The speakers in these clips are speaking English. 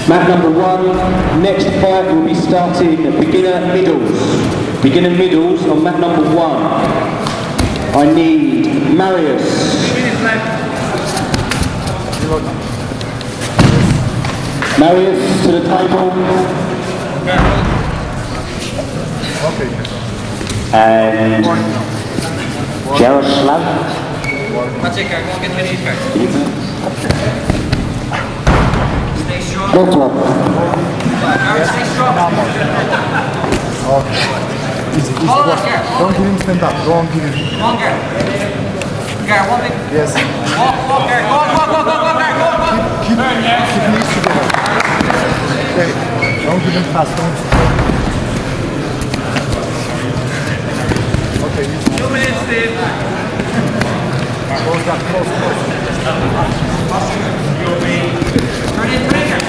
Mat number 1, next fight will be starting beginner middles. Beginner middles on mat number 1. I need Marius. 3 minutes left. Marius to the table. Okay. And Jaroslav. That's it, guys. Go and get your knees back. Stay strong. Gareth, stay strong. Okay. Easy, easy. Follow that, Gareth. Don't give him stand up. Don't give him. Come on, Gareth. Gareth, one big. Yes. Walk, Gareth. Go, Gareth. Go. Keep knees together. Okay. Don't give him fast. Don't. Okay. Easy. 2 minutes, Steve. Close up. Close. Turn in, Gareth.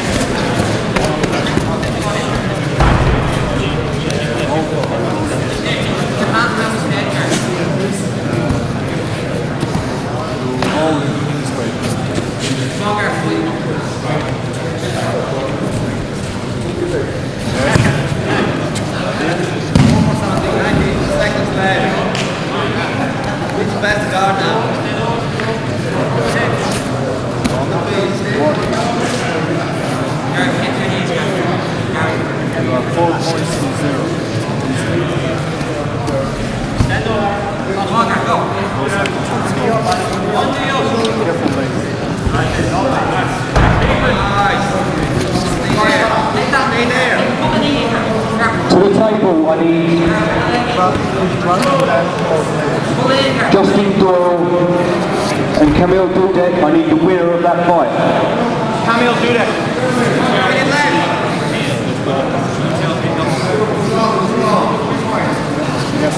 Best guard now. On the face. Gareth, get your knees, Gareth. 4.0. Stand up. Come on, Gareth, go. On to you. Careful, ladies. Nice. Stay there. To the table, I need Justin Doyle and Camille Dudek. I need the winner of that fight. Camille Dudek. Yes.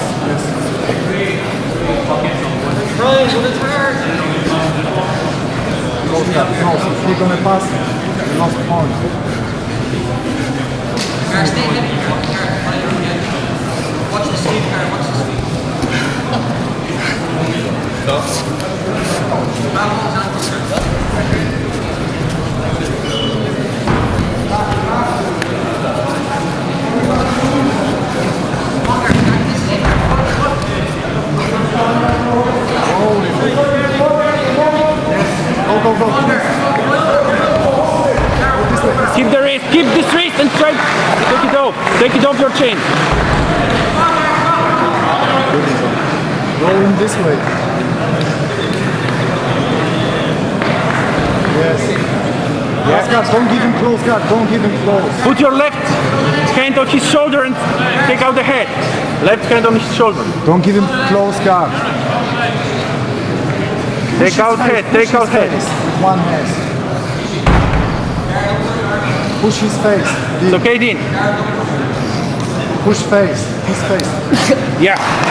Ryan, with his heart. Close up. No, if you're gonna pass, you must point. Gareth, stay heavy. Watch the sweep, Gareth. Watch the sweep. Stop. Go. Keep the wrist, keep this wrist and straight. Take it off your chin. Roll him this way. Yes, guard, don't give him close, guard, don't give him close. Put your left hand on his shoulder and take out the head. Left hand on his shoulder. Don't give him close, guard. Take out head. With one hand. Push his face. It's okay, Dean. Push face. His face. Yeah.